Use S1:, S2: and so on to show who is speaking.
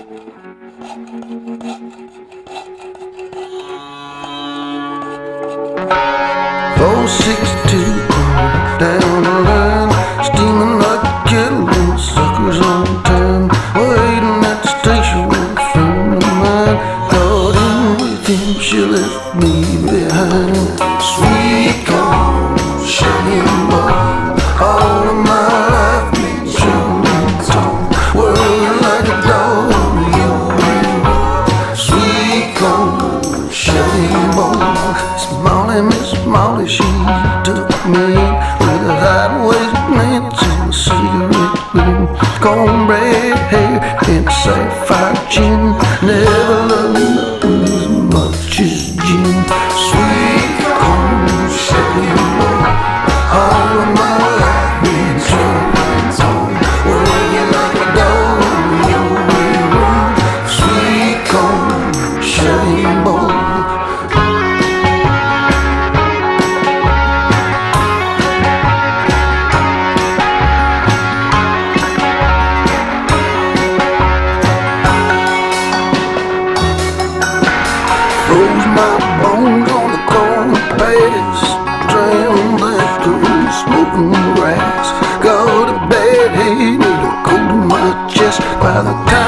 S1: 462 down the line, steaming like a kettle, and suckers on time, waiting at the station with a friend of mine. Caught in with him, she left me behind. Sweet corn, sugar bone, all of my life been chewing tone, whirling like a dog on the old railroad. Sweet corn, sugar bone, Smalley, Miss Molly, she took me in with a high-waisted Nancy and a cigarette grin, cornbread hair and a sapphire chin. Never loved nothing as much as gin. Sweet corn, sugar bone, all of my life been chewing tone, whirling like a dog on the old railroad. Sweet corn, sugar bone. Froze my bones on the corn pass, drowned that cool smoking grass. Got a bad head, need a coat in my chest by the time